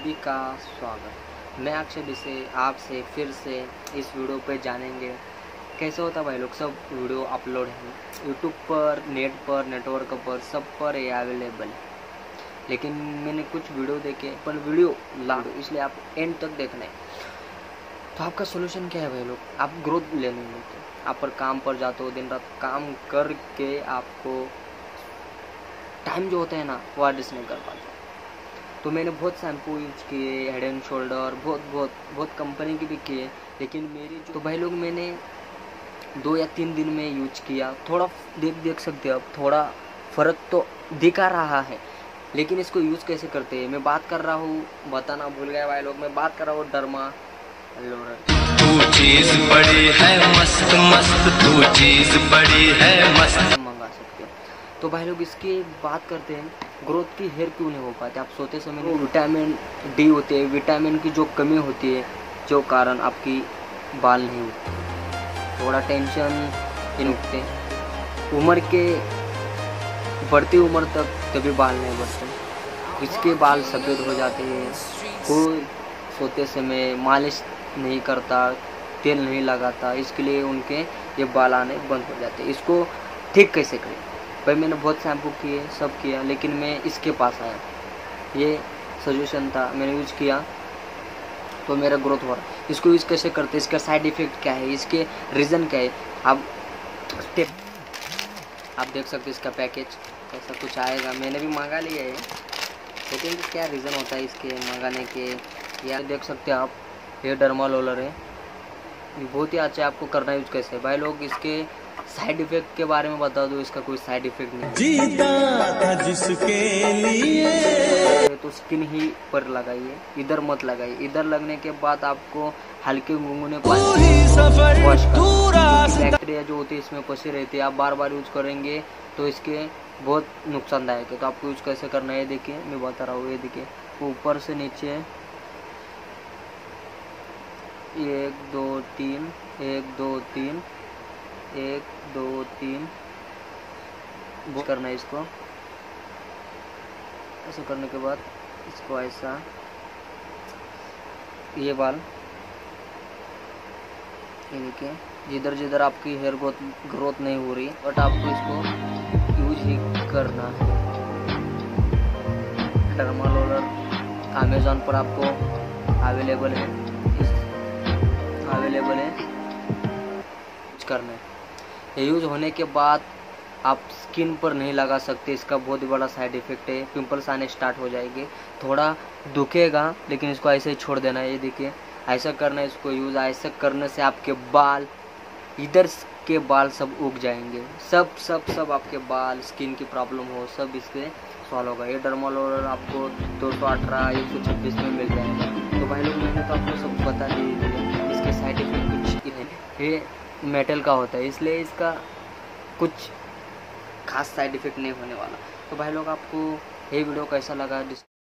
सभी का स्वागत। मैं अक्षय विषय आपसे फिर से इस वीडियो पे जानेंगे कैसे होता है भाई लोग। सब वीडियो अपलोड है यूट्यूब पर, नेट पर, नेटवर्क पर, सब पर ये अवेलेबल है। लेकिन मैंने कुछ वीडियो देखे पर वीडियो इसलिए आप एंड तक देखना है। तो आपका सोल्यूशन क्या है भाई लोग? आप ग्रोथ लेने मिलते आप पर काम पर जाते हो, दिन रात काम करके आपको टाइम जो होता है ना वो एडजस्ट नहीं कर पाते। तो मैंने बहुत शैम्पू यूज किए, हेड एंड शोल्डर, बहुत कंपनी की भी किए, लेकिन मेरी तो भाई लोग मैंने 2 या 3 दिन में यूज किया। थोड़ा देख सकते हो, अब थोड़ा फ़र्क तो दिखा रहा है। लेकिन इसको यूज़ कैसे करते हैं मैं बात कर रहा हूँ, बताना भूल गया भाई लोग। मैं बात कर रहा हूँ डर्मा लोलर। तू चीज बड़ी है मस्त मस्त, तू चीज बड़ी है मस्त, मंगा सकते हो। तो भाई लोग इसकी बात करते हैं, ग्रोथ की हेयर क्यों नहीं हो पाते? आप सोते समय विटामिन डी होते हैं, विटामिन की जो कमी होती है, जो कारण आपकी बाल नहीं उगते, थोड़ा टेंशन इन उगते, उम्र के बढ़ती उम्र तक कभी बाल नहीं बढ़ते, इसके बाल सफ़ेद हो जाते हैं। कोई सोते समय मालिश नहीं करता, तेल नहीं लगाता, इसके लिए उनके ये बाल आने बंद हो जाते। इसको ठीक कैसे करें भाई? मैंने बहुत शैम्पू किए, सब किया, लेकिन मैं इसके पास आया, ये सजेशन था, मैंने यूज़ किया तो मेरा ग्रोथ हो रहा। इसको यूज़ कैसे करते, इसका साइड इफ़ेक्ट क्या है, इसके रीज़न क्या है, आप स्टेप आप देख सकते हैं। इसका पैकेज ऐसा कुछ आएगा, मैंने भी मंगा लिया है, लेकिन क्या रीज़न होता है इसके मंगाने के, या देख सकते हैं आप। ये डर्मा रोलर है, बहुत ही अच्छा। आपको करना यूज कैसे भाई लोग? इसके साइड इफेक्ट के बारे में बता दो, इसका कोई साइड इफेक्ट नहीं जीता था जिसके लिए। तो स्किन ही पर लगाइए, इधर मत लगाइए। इधर लगने के बाद आपको हल्के गुनगुने पानी वॉश कर, बैक्टीरिया जो होती है इसमें फंसी रहती है। आप बार बार यूज करेंगे तो इसके बहुत नुकसानदायक है। तो आपको यूज कैसे करना है देखिए, मैं बता रहा हूँ। ये देखिए, ऊपर से नीचे 1 2 3 1 2 3 1 2 3 करना है इसको। ऐसा करने के बाद इसको ऐसा, ये बाल ये देखिए, जिधर जिधर आपकी हेयर ग्रोथ नहीं हो रही, बट आपको इसको यूज ही करना है। डर्मा रोलर अमेज़न पर आपको अवेलेबल है, यूज करना है। ये यूज होने के बाद आप स्किन पर नहीं लगा सकते, इसका बहुत बड़ा साइड इफेक्ट है। पिंपल्स आने स्टार्ट हो जाएंगे, थोड़ा दुखेगा, लेकिन इसको ऐसे ही छोड़ देना है। ये देखिए, ऐसा करना है इसको यूज। ऐसा करने से आपके बाल, इधर के बाल सब उग जाएंगे, सब आपके बाल, स्किन की प्रॉब्लम हो, सब इसके सॉल्व होगा। ये डर्मा रोलर आपको 218 126 में मिल जाएगा। तो भाई लोग मैंने तो आपको सब बता दिया। इसके साइड इफेक्ट कुछ नहीं, ये मेटल का होता है, इसलिए इसका कुछ खास साइड इफेक्ट नहीं होने वाला। तो भाई लोग आपको ये वीडियो कैसा लगा?